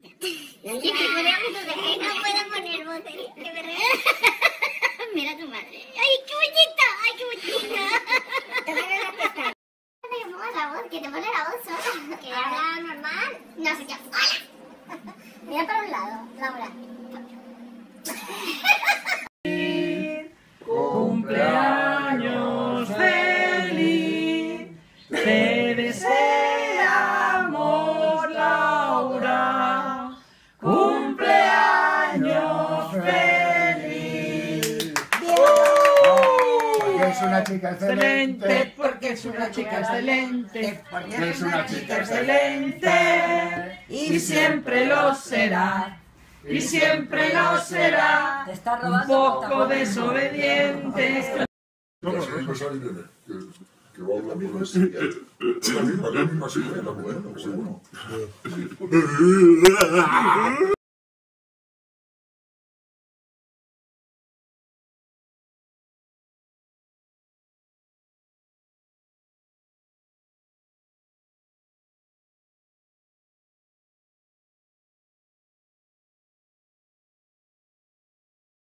No puedo poner voz, que me mira a tu madre. ¡Ay, qué bonita! ¡Ay, qué bonita! Te voy a ver la pestaña. Que te pongas la voz, que te pone la voz sola. Que habla normal. No sé qué. ¡Hola! Mira para un lado, Laura. Cumpleaños feliz, te deseamos, Laura. Cumpleaños feliz. Porque es una chica excelente. Porque es una chica excelente. Porque es una chica excelente. Y siempre lo será. Y siempre lo será. Te está Un robando poco desobediente. No, no, no sale bien, que va a hablar con la silla. La misma silla, la mujer, seguro.